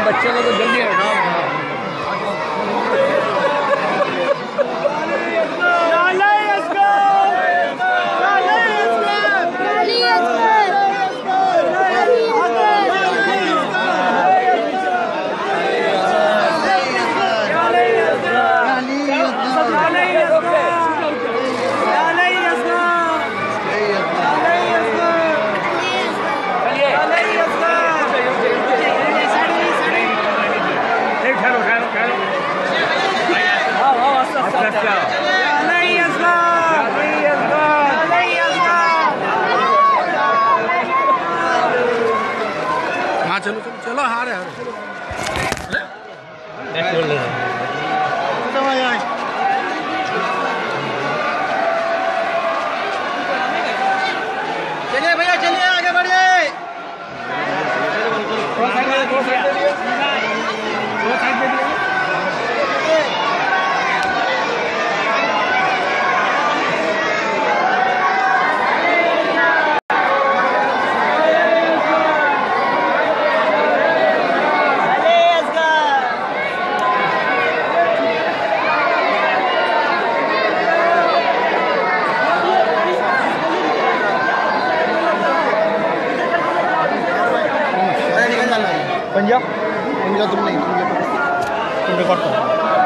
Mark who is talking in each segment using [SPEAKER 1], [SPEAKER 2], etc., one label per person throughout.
[SPEAKER 1] बच्चे को तो जल्दी हटाओ।
[SPEAKER 2] हाँ चलो चलो चलो हारे हारे
[SPEAKER 1] चलिए भैया चलिए आगे बढ़िए।
[SPEAKER 2] पंजाब पंजाब तुम नहीं तुम रिकॉर्ड करो।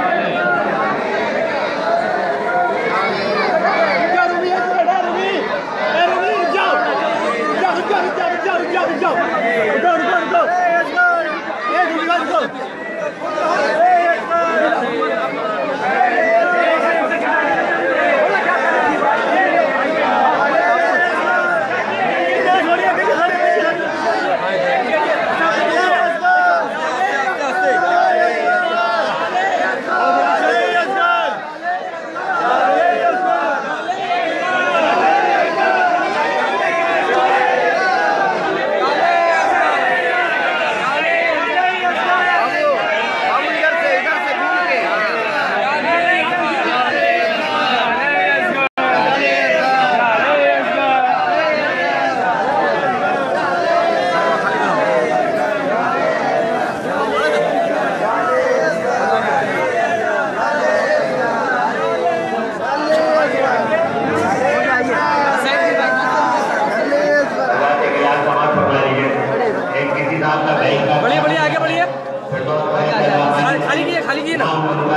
[SPEAKER 1] बढ़िए आगे बढ़िए। खाली कीजिए ना।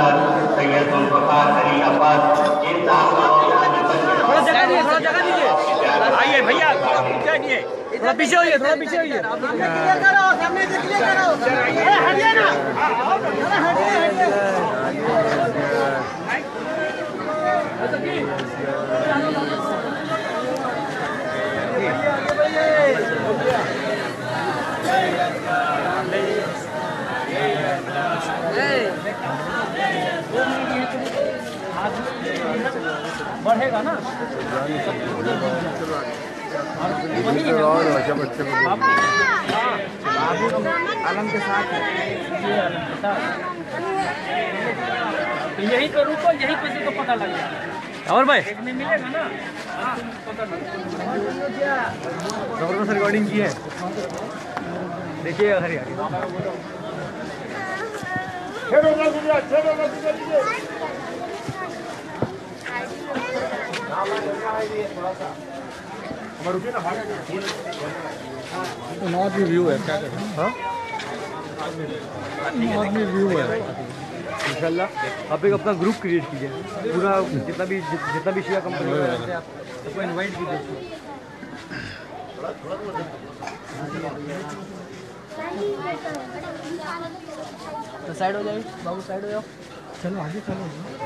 [SPEAKER 1] थोड़ा जगह दीजिए। आइए भैया थोड़ा पीछे होइए बढ़ेगा ना आलम के साथ यही तो रुको, यही किसी को पता लग जाए। और भाई मिलेगा ना जबरदस्त रिकॉर्डिंग की है। देखिए हरियाणा
[SPEAKER 2] नॉर्थ में व्यू है क्या करें। हाँ नॉर्थ में व्यू है
[SPEAKER 1] इंशाल्लाह। आप एक अपना ग्रुप क्रिएट कीजिए, पूरा जितना भी शिया कंपनी है सबको इनवाइट कीजिए। तो साइड हो जाइए बाबू, साइड हो जाओ।
[SPEAKER 2] चलो आगे चलो।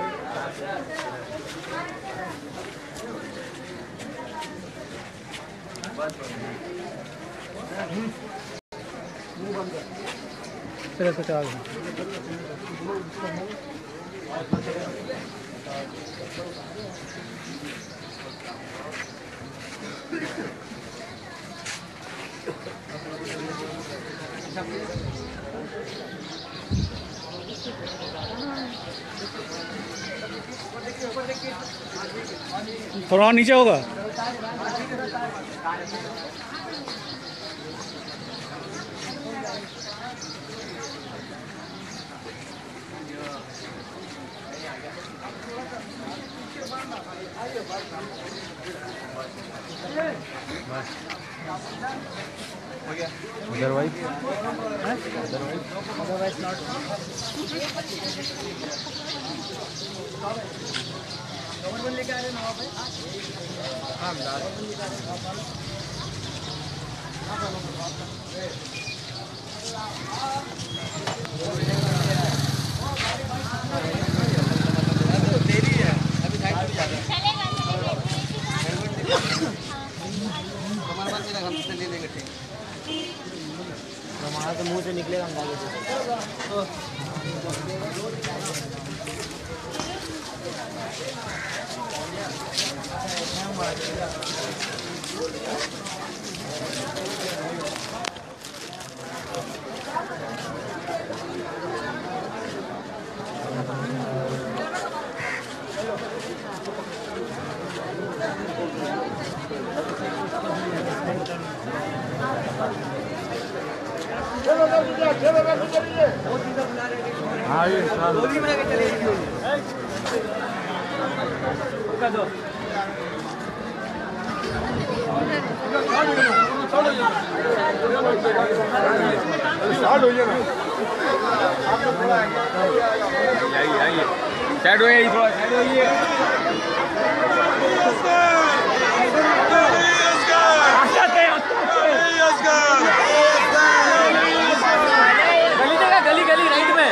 [SPEAKER 2] चलो तो चलो थोड़ा नीचे होगा।
[SPEAKER 1] Otherwise not. गवर्नमेंट लेके आ रहे ना पे। हाँ देरी है अभी साइड पे जा रहा है। हमारे पास मेरा घर से ले लेंगे ठीक। हमारा तो मुंह से निकलेगा अंदाजे से। हाँ ये गोली बना के चलेगी उसका दो स्टार्ट हो जाएगा। आप लोग थोड़ा आइए साइड होइए थोड़ा साइड होइए। गली गली राइट में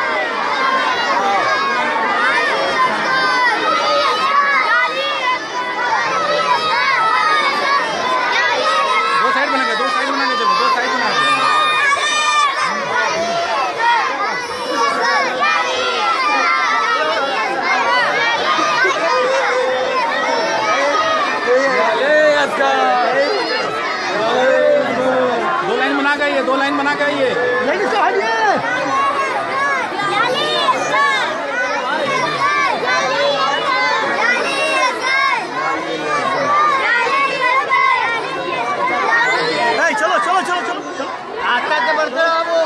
[SPEAKER 1] दो साइड बना के चलो, दो साइड बना के। दो लाइन बना के आइए, दो लाइन बना के आइए। चलो चलो चलो चलो चलो आता के बढ़ते बाबू।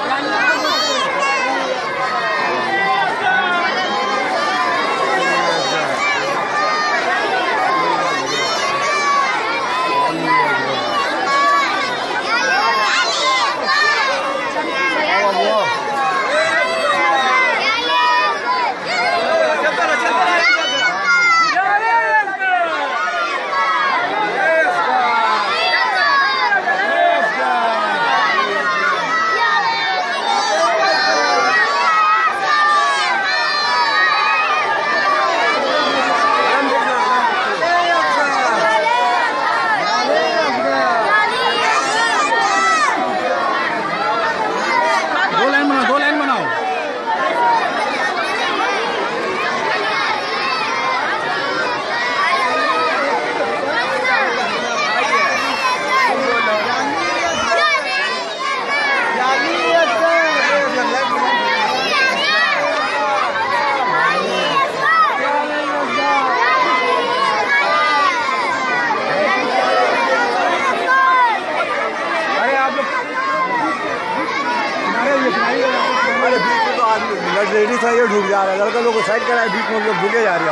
[SPEAKER 1] रेडी था ये ढूक जा रहा है, लड़का लोग को साइड कराए बीच में लोग ढूके जा रही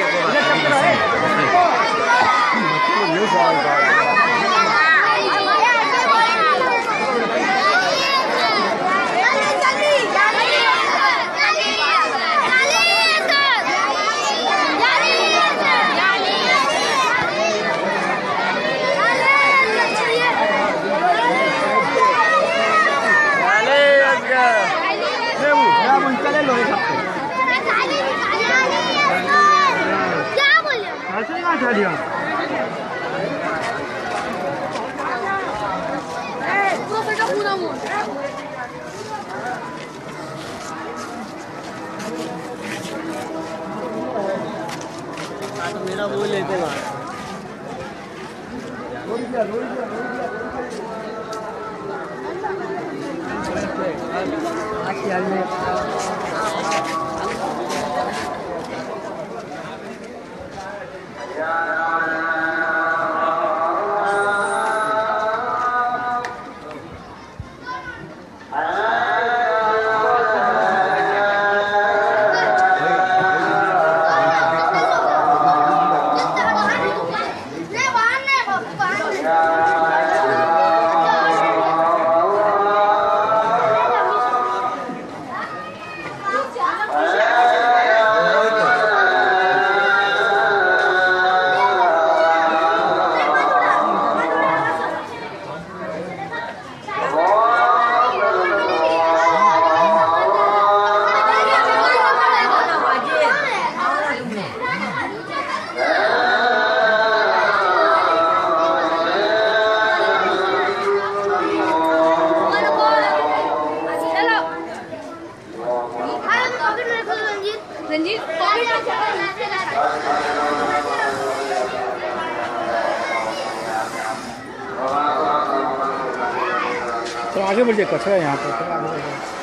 [SPEAKER 1] है। मेरा वो लेते हैं
[SPEAKER 2] मुझे कचरा है यहाँ पर।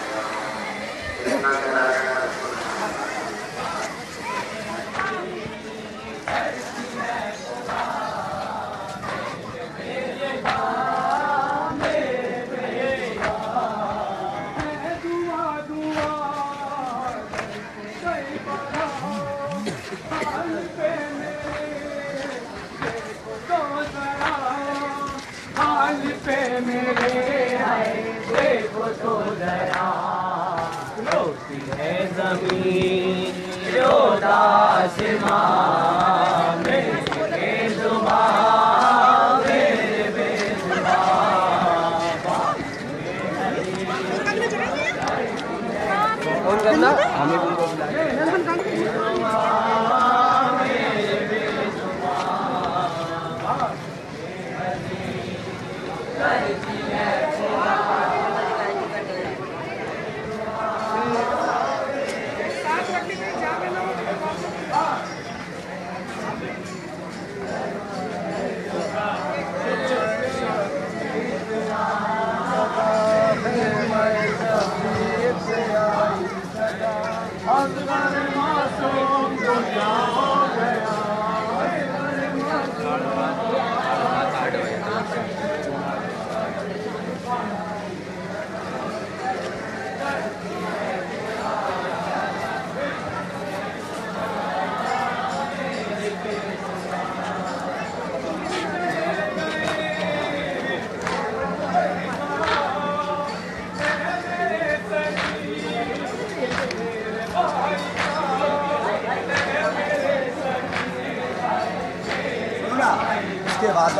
[SPEAKER 3] इसके बाद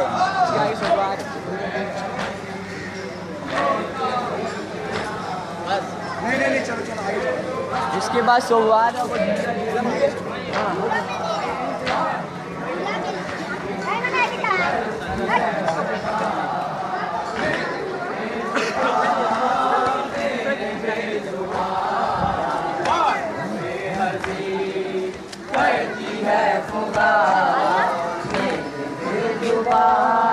[SPEAKER 3] नहीं चलो चलो आगे चलो।
[SPEAKER 4] इसके बाद सोमवार है